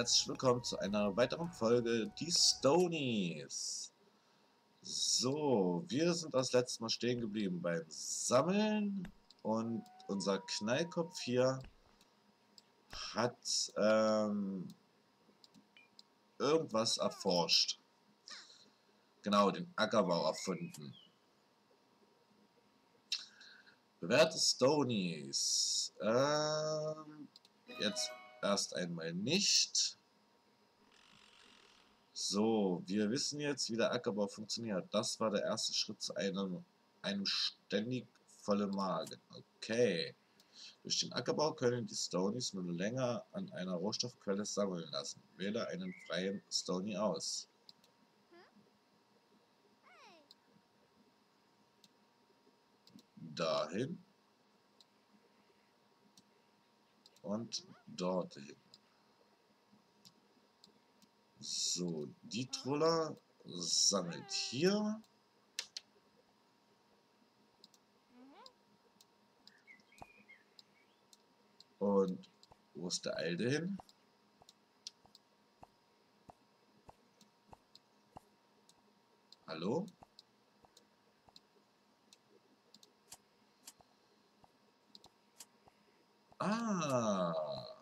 herzlich willkommen zu einer weiteren Folge Die Stonies. So, wir sind das letzte Mal stehen geblieben beim Sammeln und unser Knallkopf hier hat irgendwas erforscht. Genau, den Ackerbau erfunden. Bewährte Stonies. Jetzt erst einmal nicht. So, wir wissen jetzt, wie der Ackerbau funktioniert. Das war der erste Schritt zu einem ständig vollen Magen. Okay. Durch den Ackerbau können die Stonies nur länger an einer Rohstoffquelle sammeln lassen. Wähle einen freien Stony aus. Dahin. Und dorthin. So, die Troller sammelt hier. Und wo ist der Alte hin? Hallo? Ah.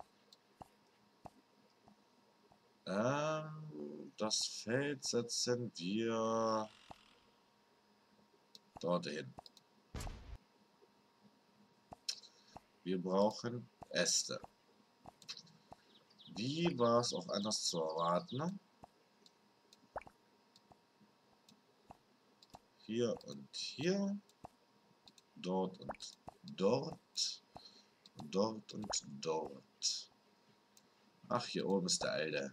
Das Feld setzen wir dorthin. Wir brauchen Äste. Wie war es auch anders zu erwarten? Hier und hier. Dort und dort. Dort und dort. Ach, hier oben ist der Alte.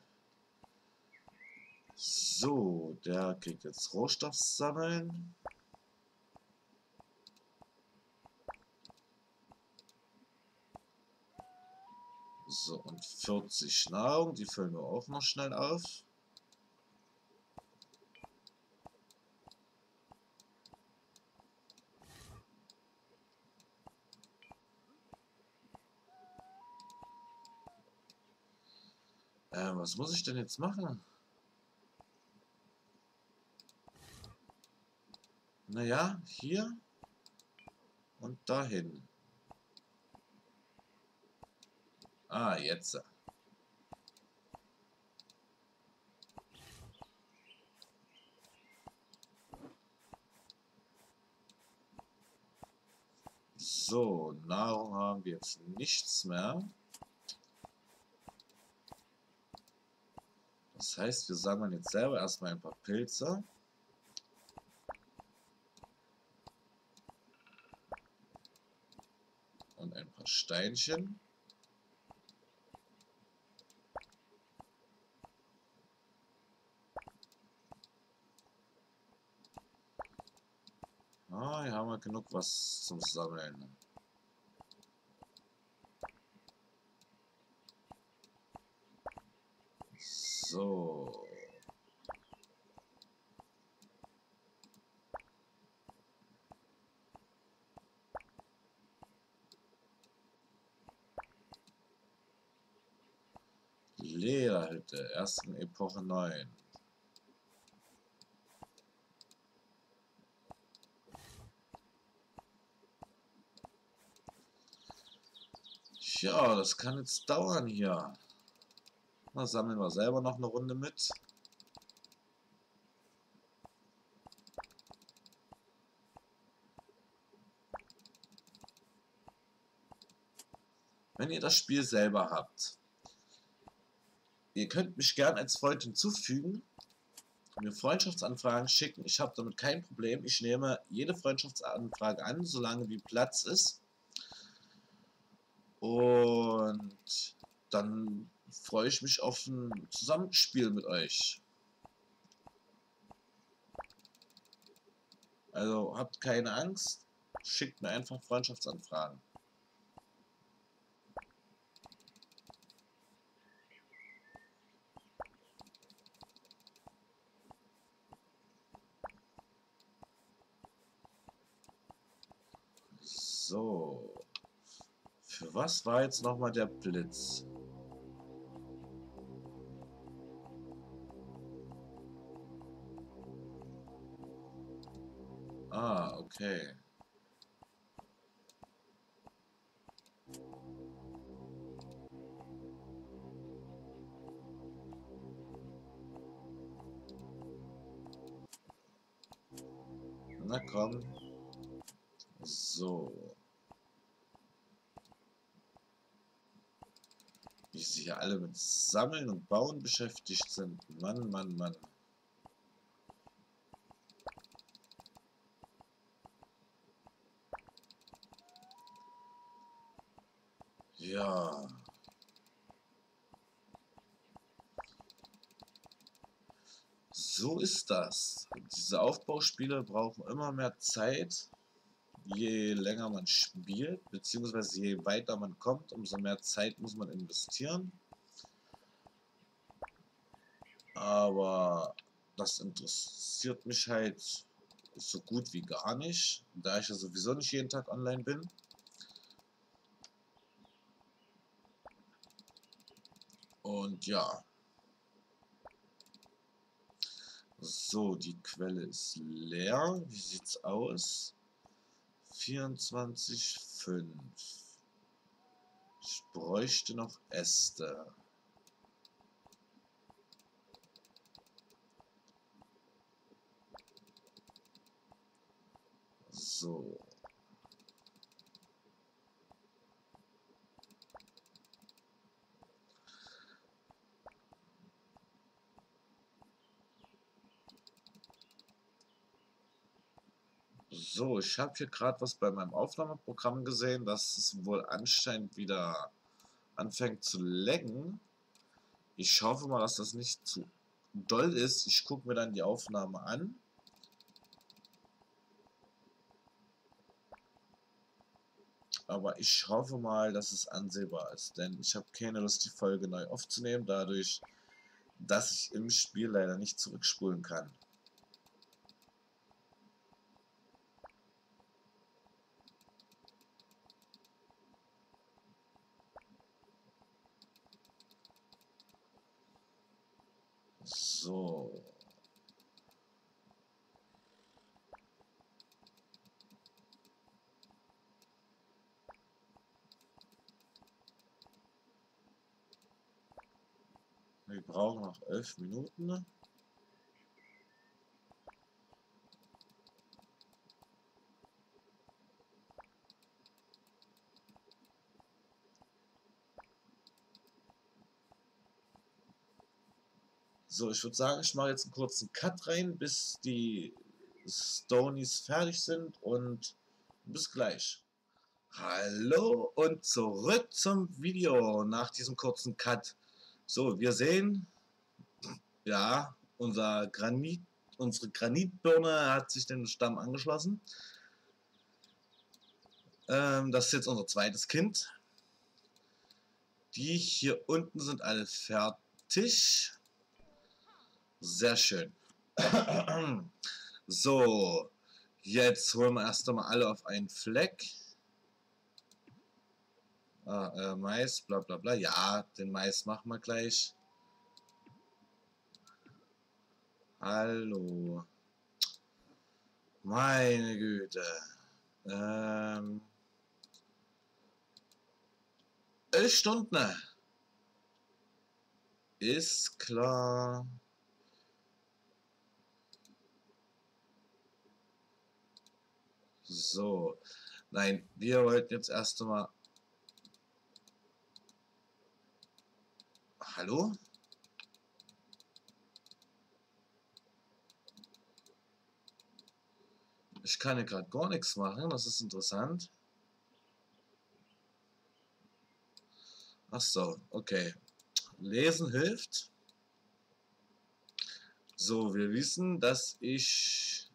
So, der kriegt jetzt Rohstoff sammeln. So, und 40 Nahrung, die füllen wir auch noch schnell auf. Was muss ich denn jetzt machen? Naja, hier und dahin. Ah, jetzt. So, Nahrung haben wir jetzt nichts mehr. Das heißt, wir sammeln jetzt selber erstmal ein paar Pilze. Und ein paar Steinchen. Ah, hier haben wir genug was zum Sammeln. So. Lederhütte, ersten Epoche 9. Ja, das kann jetzt dauern hier. Na, sammeln wir selber noch eine Runde mit. Wenn ihr das Spiel selber habt, ihr könnt mich gern als Freund hinzufügen, mir Freundschaftsanfragen schicken. Ich habe damit kein Problem. Ich nehme jede Freundschaftsanfrage an, solange wie Platz ist. Und dann freue ich mich auf ein Zusammenspiel mit euch. Also habt keine Angst, schickt mir einfach Freundschaftsanfragen. So. Für was war jetzt nochmal der Blitz? Ah, okay. Na komm. So. Wie sie hier alle mit Sammeln und Bauen beschäftigt sind. Mann, Mann, Mann. Ja. So ist das. Diese Aufbauspiele brauchen immer mehr Zeit. Je länger man spielt, beziehungsweise je weiter man kommt, umso mehr Zeit muss man investieren. Aber das interessiert mich halt so gut wie gar nicht, da ich ja sowieso nicht jeden Tag online bin. Und ja, so, die Quelle ist leer. Wie sieht's aus? 24,5. Ich bräuchte noch Äste. So. So, ich habe hier gerade was bei meinem Aufnahmeprogramm gesehen, dass es wohl anscheinend wieder anfängt zu laggen. Ich hoffe mal, dass das nicht zu doll ist. Ich gucke mir dann die Aufnahme an. Aber ich hoffe mal, dass es ansehbar ist, denn ich habe keine Lust, die Folge neu aufzunehmen, dadurch, dass ich im Spiel leider nicht zurückspulen kann. So. Wir brauchen noch 11 Minuten. So, ich würde sagen, ich mache jetzt einen kurzen Cut rein, bis die Stonies fertig sind und bis gleich. Hallo und zurück zum Video nach diesem kurzen Cut. So, wir sehen, ja, unsere Granitbirne hat sich den Stamm angeschlossen. Das ist jetzt unser zweites Kind. Die hier unten sind alle fertig. Sehr schön. So, jetzt holen wir erst einmal alle auf einen Fleck. Mais, bla bla bla. Ja, den Mais machen wir gleich. Hallo. Meine Güte. 11 Stunden. Ist klar. So. Nein, wir wollten jetzt erst einmal. Hallo? Ich kann hier gerade gar nichts machen, das ist interessant. Ach so, okay. Lesen hilft. So, wir wissen, dass ich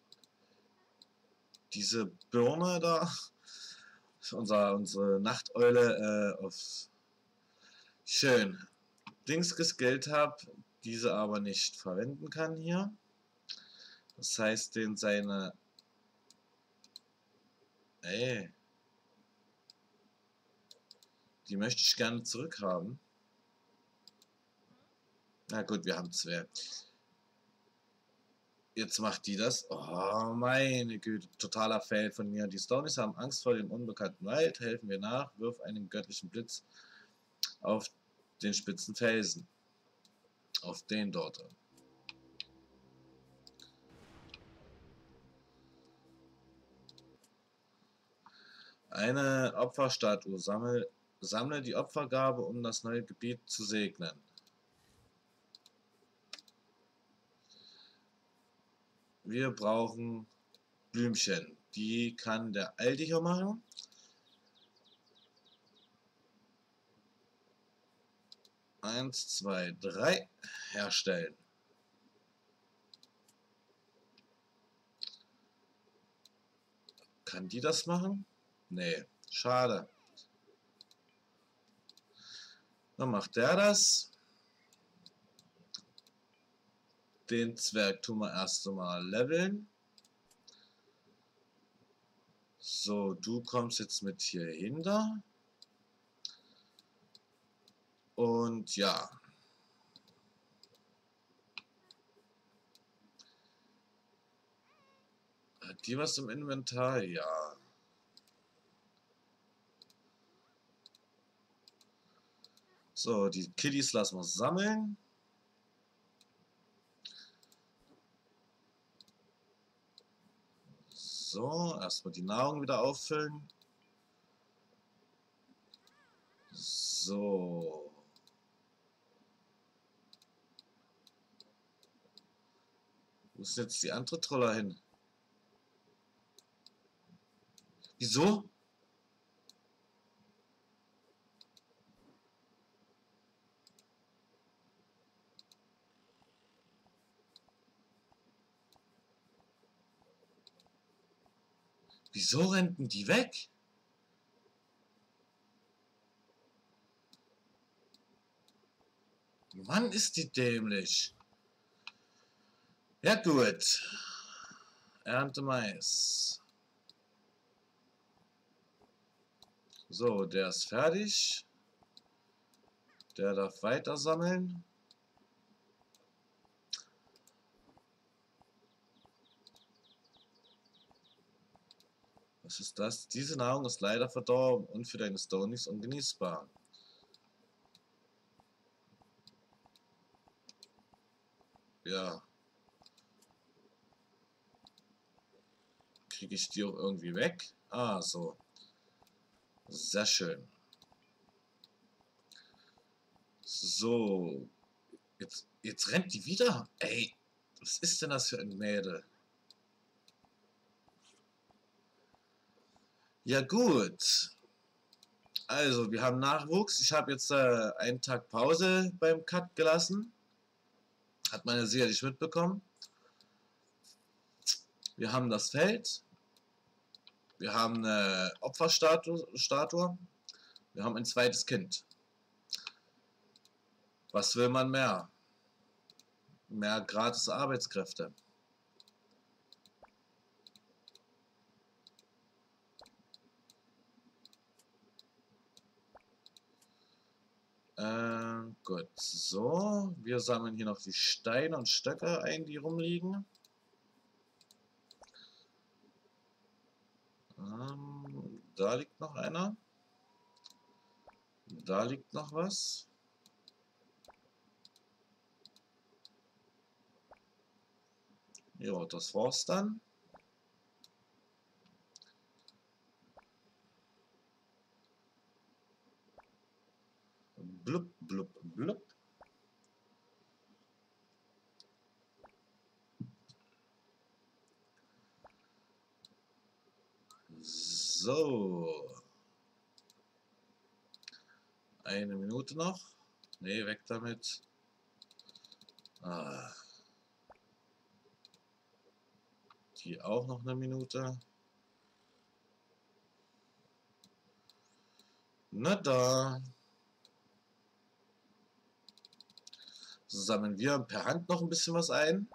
diese Birne da, unsere Nachteule, auf schön Dings geskillt habe, diese aber nicht verwenden kann hier. Das heißt, den seine. Ey. Die möchte ich gerne zurückhaben. Na gut, wir haben zwei. Jetzt macht die das. Oh, meine Güte. Totaler Fail von mir. Die Stonies haben Angst vor dem unbekannten Wald. Helfen wir nach. Wirf einen göttlichen Blitz auf den spitzen Felsen. Auf den dort. Eine Opferstatue. Sammle die Opfergabe, um das neue Gebiet zu segnen. Wir brauchen Blümchen. Die kann der Alte hier machen. Eins, zwei, drei. Herstellen. Kann die das machen? Nee, schade. Dann macht der das. Den Zwerg tun wir erst einmal leveln. So, du kommst jetzt mit hier hinter. Und ja. Hat die was im Inventar? Ja. So, die Kiddies lassen wir sammeln. So, erstmal die Nahrung wieder auffüllen. So. Wo ist jetzt die andere Troller hin? Wieso? Wieso rennten die weg? Mann, ist die dämlich. Ja gut. Ernte Mais. So, der ist fertig. Der darf weiter sammeln. Was ist das? Diese Nahrung ist leider verdorben und für deine Stonies ungenießbar. Ja. Kriege ich die auch irgendwie weg? Ah, so. Sehr schön. So. Jetzt rennt die wieder. Ey, was ist denn das für ein Mädel? Ja gut. Also, wir haben Nachwuchs. Ich habe jetzt einen Tag Pause beim Cut gelassen. Hat man ja sicherlich mitbekommen. Wir haben das Feld. Wir haben eine Opferstatue. Wir haben ein zweites Kind. Was will man mehr? Mehr gratis Arbeitskräfte. Gut, so. Wir sammeln hier noch die Steine und Stöcke ein, die rumliegen. Da liegt noch einer. Da liegt noch was. Ja, das war's dann. Blub, blub, blub. So. Eine Minute noch. Nee, weg damit. Ah. Die auch noch eine Minute. Na da. So sammeln wir per Hand noch ein bisschen was ein.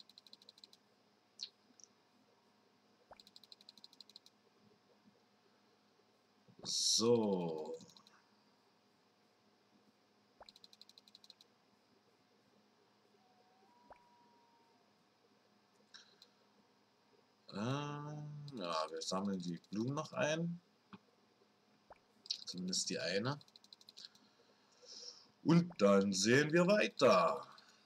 So. Ja, wir sammeln die Blumen noch ein. Zumindest die eine. Und dann sehen wir weiter.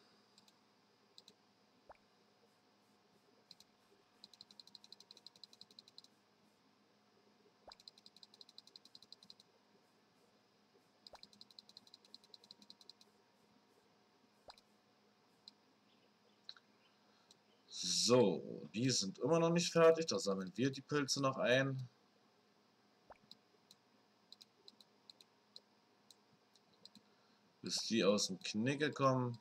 So, die sind immer noch nicht fertig. Da sammeln wir die Pilze noch ein. Bis die aus dem Knicke kommen.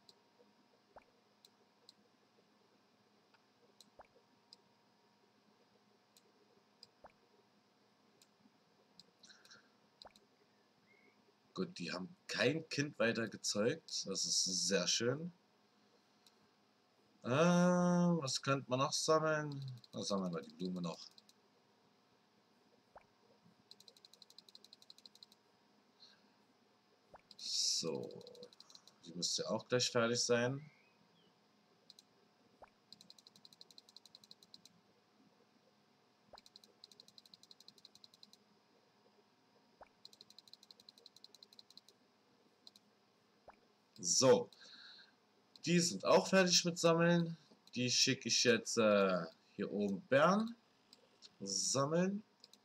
Gut, die haben kein Kind weiter gezeugt. Das ist sehr schön. Was könnte man noch sammeln? Da sammeln wir die Blume noch. So, die müsste auch gleich fertig sein. So, die sind auch fertig mit Sammeln. Die schicke ich jetzt hier oben Bern. Sammeln.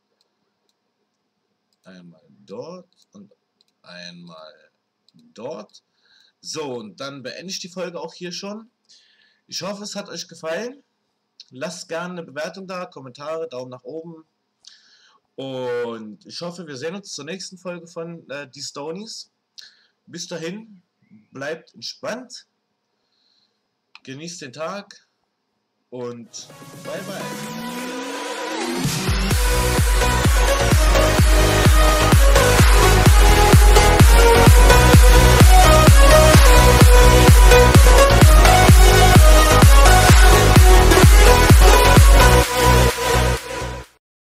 Einmal dort und einmal dort. So, und dann beende ich die Folge auch hier schon. Ich hoffe, es hat euch gefallen. Lasst gerne eine Bewertung da, Kommentare, Daumen nach oben. Und ich hoffe, wir sehen uns zur nächsten Folge von Die Stonies. Bis dahin, bleibt entspannt, genießt den Tag und bye bye.